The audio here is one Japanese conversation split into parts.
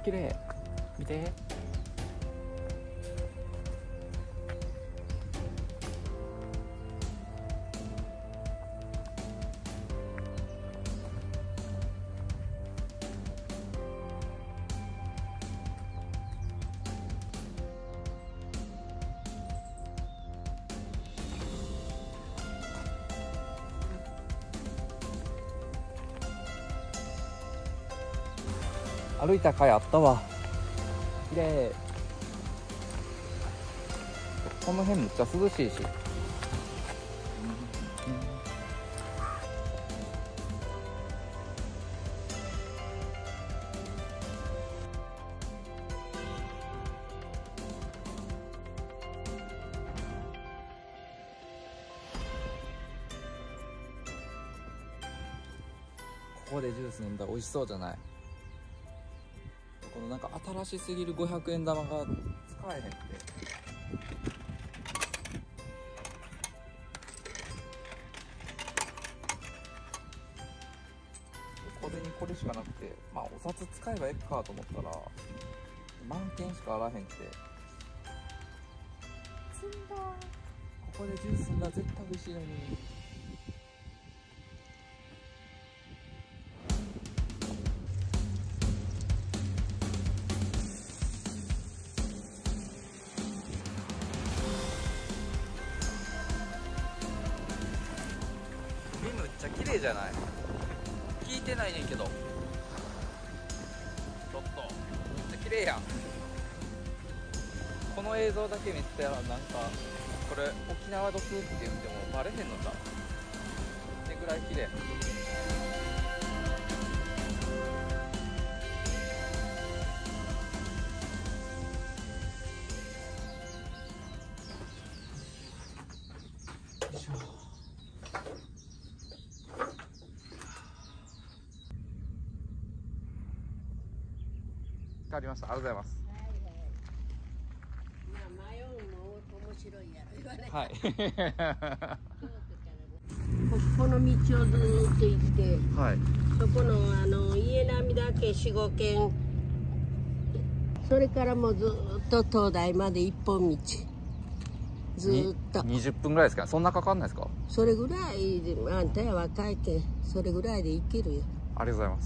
綺麗。見て。歩いた甲斐あったわ。綺麗。この辺めっちゃ涼しいし。ここでジュース飲んだら美味しそうじゃない？このなんか新しすぎる500円玉が使えへんって。これにこれしかなくて、まあお札使えばええかと思ったら満点しかあらへんって。積んだ。ここでジュースが絶対美味しいのに。めっちゃ綺麗じゃない？聞いてないねんけど。ちょっとめっちゃ綺麗やん。この映像だけめっちゃなんかこれ沖縄ドスって言ってもバレへんのじゃんってぐらい綺麗。わかりました。ありがとうございます。 まあ迷うの面白いやろ言われ。 はい。 この道をずーっと行って、 はい。 そこの家並みだけ4、5軒、それからもうずーっと東大まで一本道。ずーっと。 20分ぐらいですかね。そんなかかんないですか？ それぐらいで、あんたや若いけん、それぐらいで行けるよ。 ありがとうございます。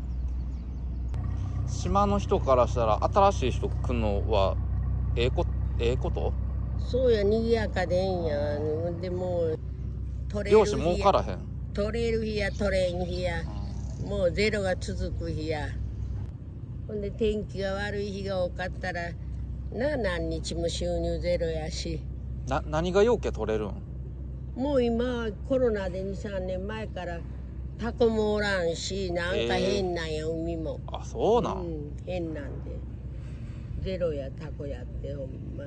島の人からしたら新しい人来るのはええこと？ そうや、賑やかでええんや。でも取れる漁師儲からへん。 取れる日や取れん日や、もうゼロが続く日や。ほんで天気が悪い日が多かったら何日も収入ゼロやし。 何がようけ取れるん？ もう今コロナで2、3年前からタコもおらんし、なんか変なんや、海も。 あ、そうなん。 うん、変なんでゼロやタコやってほんま。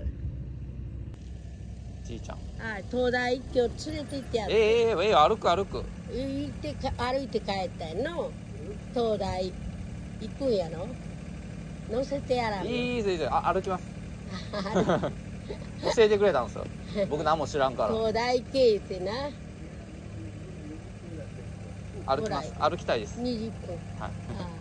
じいちゃん。 あ、東大一挙連れて行ってやって。 歩く。 行って歩いて帰ったんやの。東大行くんやろ。乗せてやらんの。 いいです。歩きます。教えてくれたんですよ。僕何も知らんから。 東大行けってな。 歩きます。歩きたいです。 20分。 はい。 あ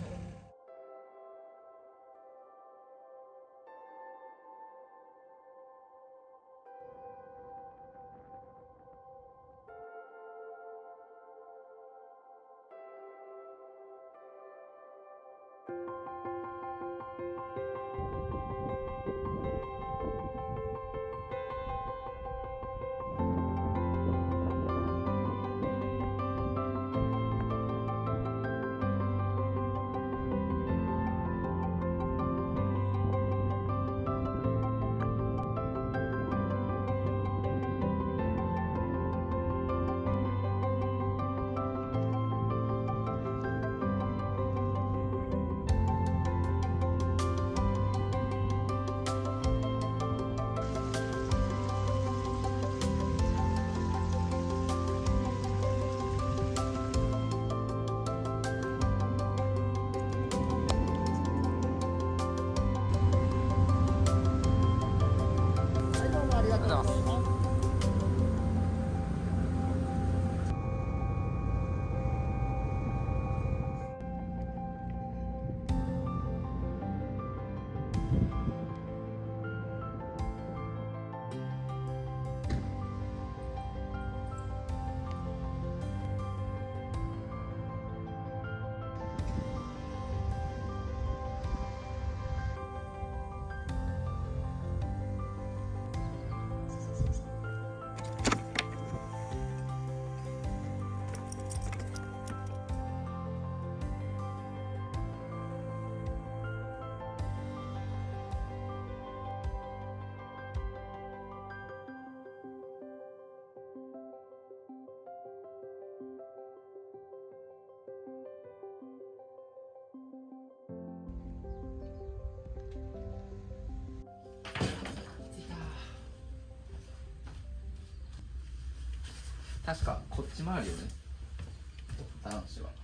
確かこっち回るよね、男子は。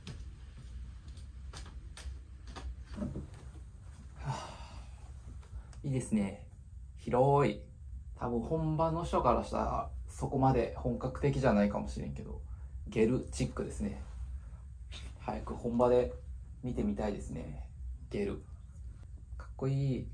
いいですね、広い。多分本場の人からしたらそこまで本格的じゃないかもしれんけど、ゲルチックですね。早く本場で見てみたいですね、ゲル。かっこいい。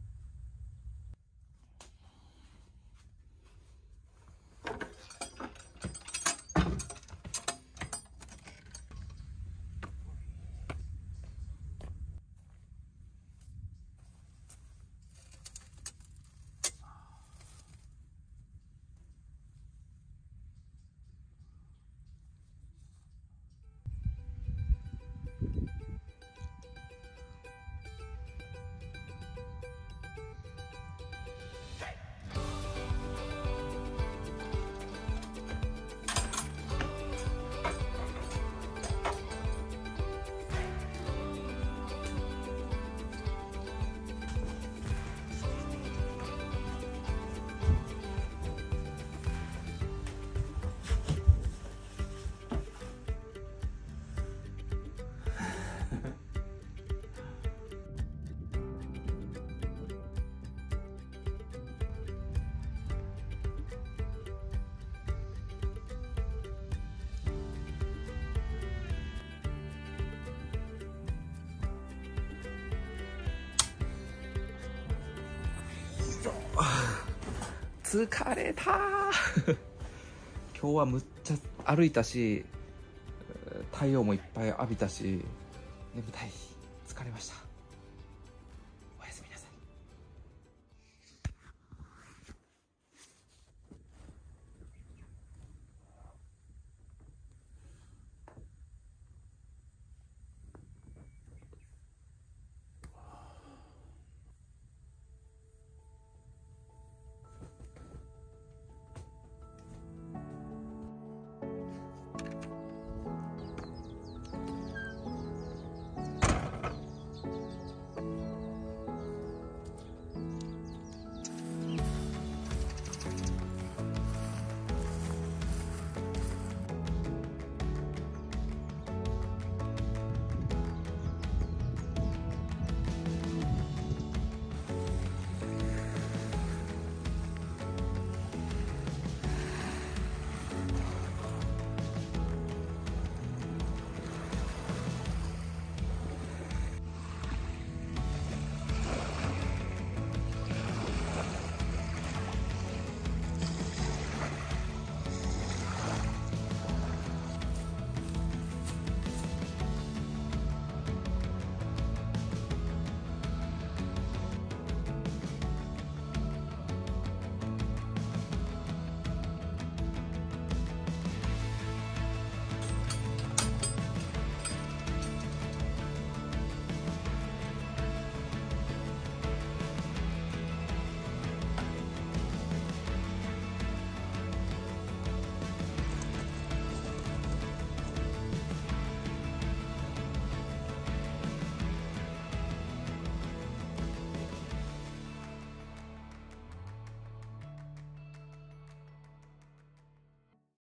疲れた今日はむっちゃ歩いたし、太陽もいっぱい浴びたし、眠たい、疲れました。